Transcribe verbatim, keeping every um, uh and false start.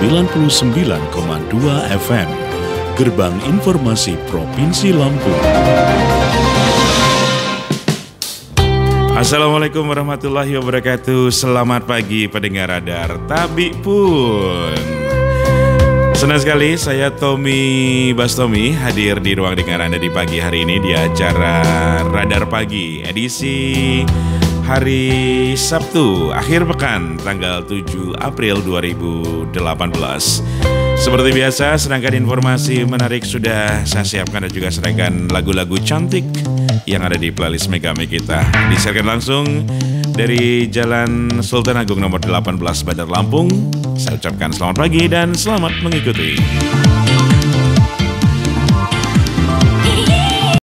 sembilan puluh sembilan koma dua F M, Gerbang Informasi Provinsi Lampung. Assalamualaikum warahmatullahi wabarakatuh. Selamat pagi pendengar Radar Tabi pun. Senang sekali saya Tommy Bastomi hadir di ruang dengar Anda di pagi hari ini di acara Radar Pagi edisi hari Sabtu akhir pekan tanggal tujuh April dua ribu delapan belas. Seperti biasa, sedangkan informasi menarik sudah saya siapkan dan juga sedangkan lagu-lagu cantik yang ada di playlist Megame kita. Disiarkan langsung dari Jalan Sultan Agung nomor delapan belas Bandar Lampung. Saya ucapkan selamat pagi dan selamat mengikuti.